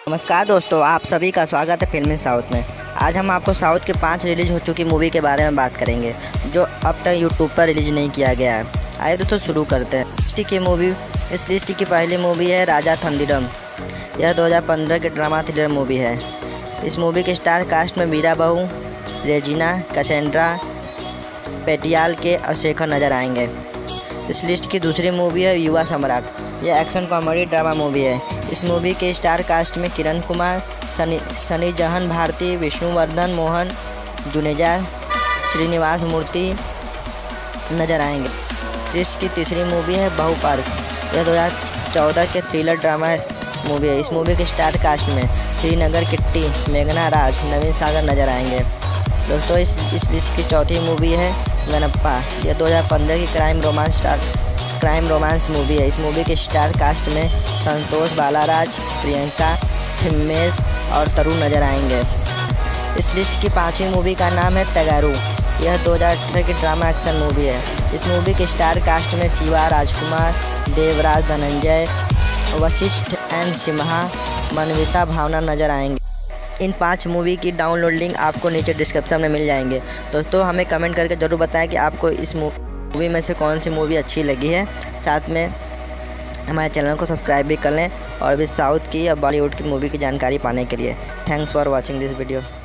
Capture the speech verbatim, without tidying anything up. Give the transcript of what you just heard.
नमस्कार दोस्तों, आप सभी का स्वागत है फिल्मी साउथ में। आज हम आपको साउथ के पांच रिलीज हो चुकी मूवी के बारे में बात करेंगे जो अब तक यूट्यूब पर रिलीज नहीं किया गया है। आइए दोस्तों शुरू करते हैं। लिस्ट की मूवी इस लिस्ट की पहली मूवी है राजा थंडीडम। यह दो हज़ार पंद्रह के ड्रामा थ्रिलर मूवी है। इस मूवी के स्टार कास्ट में मीरा बहू, रेजिना, कैसेंड्रा, पेटियाल के और शेखर नजर आएंगे। इस लिस्ट की दूसरी मूवी है युवा सम्राट। यह एक्शन कॉमेडी ड्रामा मूवी है। इस मूवी के स्टार कास्ट में किरण कुमार, सनी सनी जहन भारती, विष्णुवर्धन मोहन, जुनेजा, श्रीनिवास मूर्ति नजर आएंगे। लिस्ट की तीसरी मूवी है बहू पार्क। यह दो हज़ार चौदह के थ्रिलर ड्रामा मूवी है। इस मूवी के स्टार कास्ट में श्रीनगर किट्टी, मेघना राज, नवीन सागर नजर आएंगे। दोस्तों इस इस लिस्ट की चौथी मूवी है गणप्पा। यह दो हज़ार पंद्रह की crime romance star crime romance movie है। इस मूवी के स्टार कास्ट में संतोष बालाराज, प्रियंका थिम्मेज और तरुण नजर आएंगे। इस लिस्ट की पांचवी मूवी का नाम है तगारू। यह दो हज़ार अठारह की ड्रामा एक्शन मूवी है। इस मूवी के स्टार कास्ट में शिवा राजकुमार, देवराज धनंजय, वशिष्ठ एन सिम्हा, मनविता भावना नजर आएंगे। इन पांच मूवी की डाउनलोड लिंक आपको नीचे डिस्क्रिप्शन में मिल जाएंगे। दोस्तों हमें कमेंट करके ज़रूर बताएं कि आपको इस मूवी में से कौन सी मूवी अच्छी लगी है। साथ में हमारे चैनल को सब्सक्राइब भी कर लें और भी साउथ की या बॉलीवुड की मूवी की जानकारी पाने के लिए। Thanks for watching this video.